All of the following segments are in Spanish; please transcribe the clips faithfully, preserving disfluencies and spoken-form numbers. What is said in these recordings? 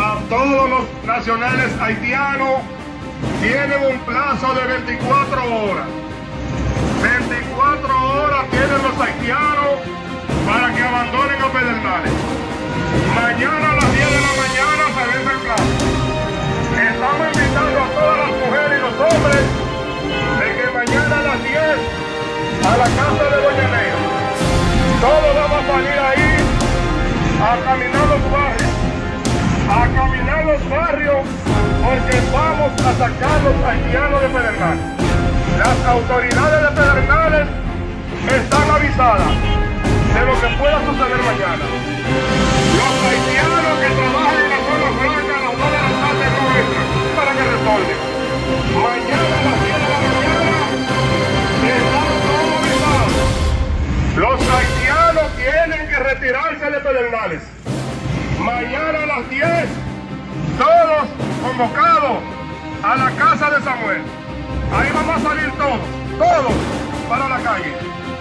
a todos los nacionales haitianos tienen un plazo de veinticuatro horas. veinticuatro horas tienen los haitianos para que abandonen a Pedernales. Mañana a las diez de la mañana se vence el plazo. Estamos invitando a todas las mujeres y los hombres de que mañana a las diez a la casa de Doña Negra. Todos vamos a salir ahí a caminar los barrios, a caminar los barrios, porque vamos a sacar los haitianos de Pedernales. Las autoridades de Pedernales están avisadas de lo que pueda suceder mañana. Los haitianos que trabajan en la zona franca a las dos de la tarde no entran para que retornen. Mañana a las diez de la mañana están todos avisados. Los haitianos tienen que retirarse de Pedernales. Mañana a las diez, todos convocados a la casa de Samuel. Ahí vamos a salir todos, todos para la calle.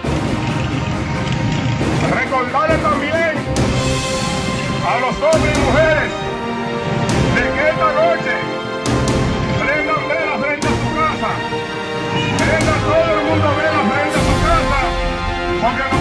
Recordarles también a los hombres y mujeres de que esta noche prendan velas frente a su casa. Prendan todo el mundo velas frente a su casa, porque no